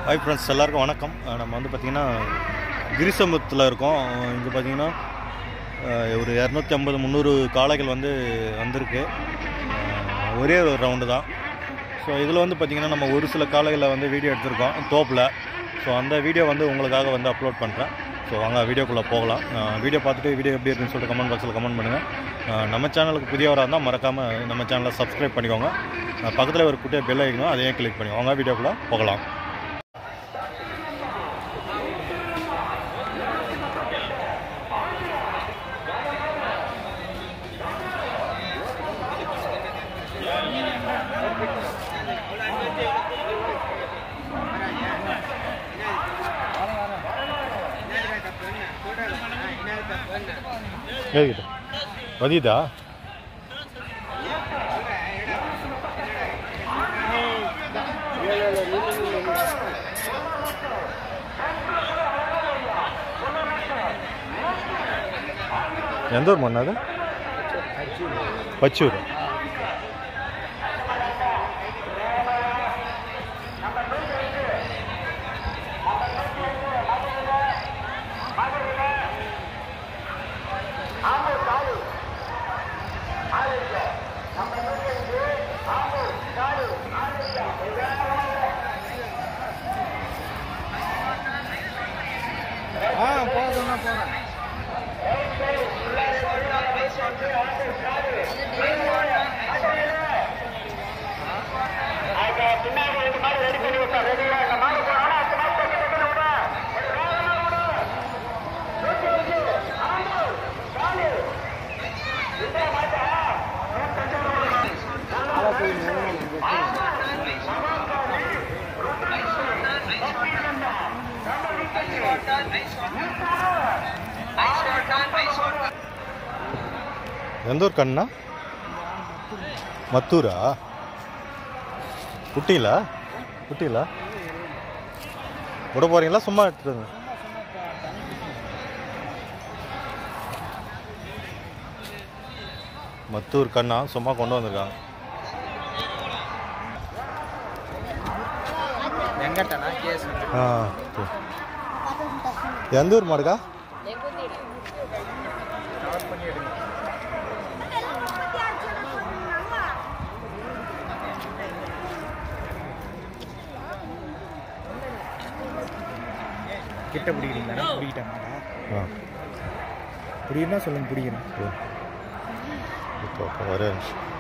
Hi friends, எல்லாருக்கும் வணக்கம். நம்ம வந்து பார்த்திங்கன்னா கிரிசம்பத்தில் இருக்கோம். இங்கே பார்த்திங்கன்னா ஒரு 250-300 காளைகள் வந்திருக்கு. ஒரே ஒரு ரவுண்டு தான். ஸோ இதில் வந்து பார்த்திங்கன்னா நம்ம ஒரு சில காளைகளை வீடியோ எடுத்திருக்கோம் தோப்பில். ஸோ அந்த வீடியோ உங்களுக்காக அப்லோட் பண்ணுறேன். ஸோ வாங்க வீடியோக்குள்ளே போகலாம். வீடியோ பார்த்துட்டு வீடியோ எப்படி இருக்குன்னு சொல்லிட்டு கமெண்ட் பாக்ஸில் கமெண்ட் பண்ணுங்கள். நம்ம சேனலுக்கு புதியவராக இருந்தால் மறக்காமல் நம்ம சேனலை சப்ஸ்கிரைப் பண்ணிக்கோங்க. பக்கத்தில் ஒரு குட்டியாக பெல் ஐக்கனும் அதையும் கிளிக் பண்ணிக்கோங்க. வாங்க வீடியோக்குள்ளே போகலாம். வதிதா எந்த ஊர் மண்ணா அது? பச்சூர். எந்த ஊர் கண்ணா? மத்தூரா? குட்டியில விட போறீங்களா? சும்மா எடுத்துட்டு மத்தூர் கண்ணா சும்மா கொண்டு வந்திருக்காங்க. எந்த ஊர் மாடுக்கா? கிட்ட பிடிக்கிறீங்களா? பிடிக்கிட்டாங்களா? பிடிக்கிறா சொல்லுங்க. பிடிக்கிறேன். இப்போ ஒரே நிமிஷம்.